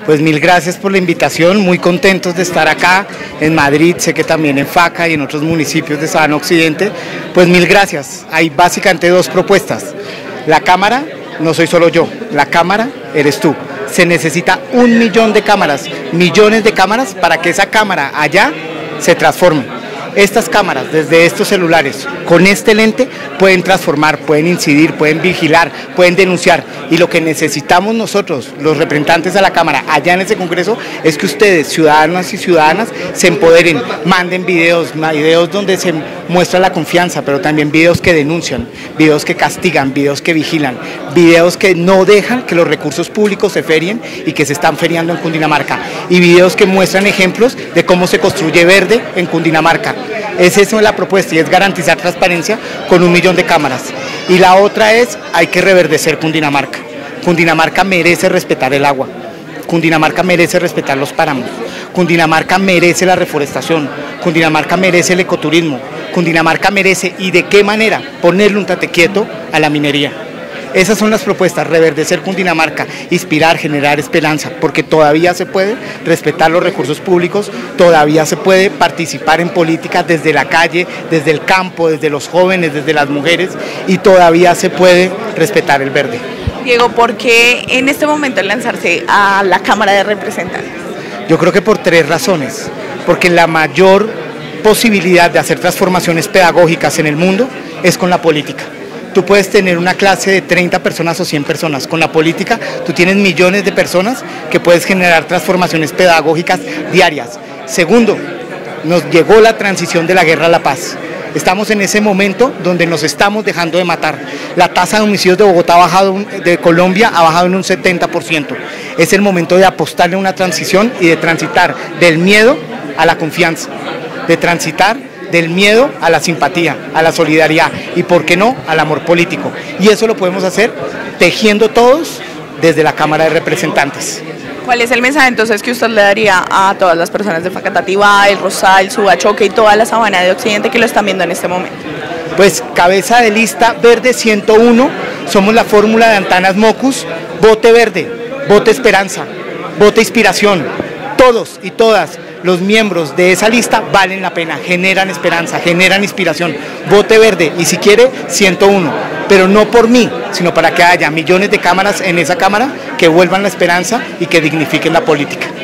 Pues mil gracias por la invitación, muy contentos de estar acá en Madrid, sé que también en Faca y en otros municipios de Sabana Occidente. Pues mil gracias, hay básicamente dos propuestas. La cámara, no soy solo yo, la cámara eres tú. Se necesita 1 millón de cámaras, millones de cámaras para que esa cámara allá se transforme. Estas cámaras, desde estos celulares, con este lente, pueden transformar, pueden incidir, pueden vigilar, pueden denunciar. Y lo que necesitamos nosotros, los representantes de la Cámara, allá en ese Congreso, es que ustedes, ciudadanos y ciudadanas, se empoderen, manden videos donde se muestra la confianza, pero también videos que denuncian, videos que castigan, videos que vigilan, videos que no dejan que los recursos públicos se ferien y que se están feriando en Cundinamarca, y videos que muestran ejemplos de cómo se construye verde en Cundinamarca. Esa es la propuesta y es garantizar transparencia con 1 millón de cámaras. Y la otra es, hay que reverdecer Cundinamarca. Cundinamarca merece respetar el agua, Cundinamarca merece respetar los páramos, Cundinamarca merece la reforestación, Cundinamarca merece el ecoturismo, Cundinamarca merece, y de qué manera, ponerle un tate quieto a la minería. Esas son las propuestas, reverdecer Cundinamarca, inspirar, generar esperanza, porque todavía se puede respetar los recursos públicos, todavía se puede participar en política desde la calle, desde el campo, desde los jóvenes, desde las mujeres, y todavía se puede respetar el verde. Diego, ¿por qué en este momento lanzarse a la Cámara de Representantes? Yo creo que por 3 razones, porque la mayor posibilidad de hacer transformaciones pedagógicas en el mundo es con la política. Tú puedes tener una clase de 30 personas o 100 personas. Con la política tú tienes millones de personas que puedes generar transformaciones pedagógicas diarias. Segundo, nos llegó la transición de la guerra a la paz. Estamos en ese momento donde nos estamos dejando de matar. La tasa de homicidios de Bogotá de Colombia ha bajado en un 70%. Es el momento de apostarle a una transición y de transitar del miedo a la confianza, de transitar del miedo a la simpatía, a la solidaridad y, ¿por qué no?, al amor político. Y eso lo podemos hacer tejiendo todos desde la Cámara de Representantes. ¿Cuál es el mensaje entonces que usted le daría a todas las personas de Facatativá, El Rosal, Subachoque y toda la Sabana de Occidente que lo están viendo en este momento? Pues cabeza de lista Verde 101, somos la fórmula de Antanas Mocus, vote verde, vote esperanza, vote inspiración. Todos y todas los miembros de esa lista valen la pena, generan esperanza, generan inspiración. Vote verde y si quiere 101, pero no por mí, sino para que haya millones de cámaras en esa cámara que vuelvan la esperanza y que dignifiquen la política.